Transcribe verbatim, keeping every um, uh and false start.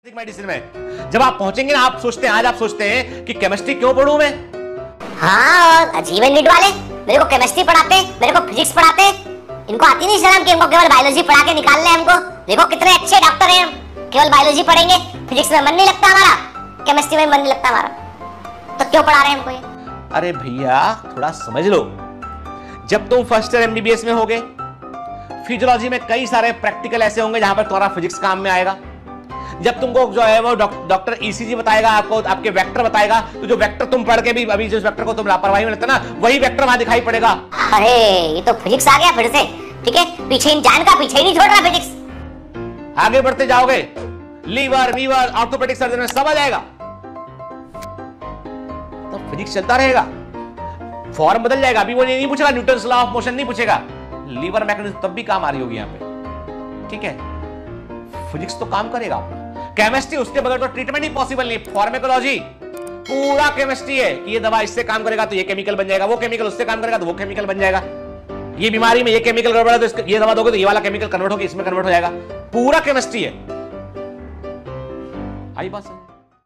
Medicine में जब आप पहुंचेंगे ना, आप सोचते हैं आज आप सोचते हैं कि केमिस्ट्री क्यों पढ़ूं मैं। हाँ, और जीवन नीट वाले मेरे को केमिस्ट्री पढ़ाते, मेरे को फिजिक्स पढ़ाते, इनको आती नहीं शर्म कि इनको केवल बायोलॉजी पढ़ा के निकाल ले हमको। देखो कितने अच्छे डॉक्टर हैं हम, केवल बायोलॉजी पढ़ेंगे, फिजिक्स में मन नहीं लगता हमारा, केमिस्ट्री में मन नहीं लगता हमारा, तो क्यों पढ़ा रहे हैं हमको ये? अरे भैया थोड़ा समझ लो, जब तुम फर्स्ट ईयर एमबीबीएस में होगे, फिजियोलॉजी में कई सारे प्रैक्टिकल ऐसे होंगे जहां पर तुम्हारा फिजिक्स काम में आएगा। जब तुमको जो है वो डॉक्टर ईसीजी बताएगा, आपको आपके वेक्टर बताएगा, तो जो वेक्टर तुम पढ़ के भी अभी जिस वेक्टर को तुम लापरवाही में लेते ना, वही वेक्टर वहां दिखाई पड़ेगा। अरे ये तो फिजिक्स आ गया फिर से, ठीक है, पीछे इंसान का पीछे ही नहीं छोड़ रहा फिजिक्स। आगे बढ़ते जाओगे, लीवर वीवर ऑर्थोपेडिक सर्जन में सब आ जाएगा, तो फिजिक्स चलता रहेगा, फॉर्म बदल जाएगा। अभी वो नहीं पूछेगा, न्यूटन्स लॉ ऑफ मोशन नहीं पूछेगा, लीवर मैकेनिज्म तब भी काम आ रही होगी यहाँ पे, ठीक है। फिजिक्स तो काम करेगा अपना, केमिस्ट्री उसके बगैर तो ट्रीटमेंट ही पॉसिबल नहीं। फार्माकोलॉजी पूरा केमिस्ट्री है कि ये दवा इससे काम करेगा तो ये केमिकल बन जाएगा, वो केमिकल उससे काम करेगा तो वो केमिकल बन जाएगा, ये बीमारी में ये केमिकल गड़बड़ है तो ये दवा दोगे तो ये वाला केमिकल कन्वर्ट होकर इसमें कन्वर्ट हो जाएगा, पूरा केमिस्ट्री है। आई बात समझ।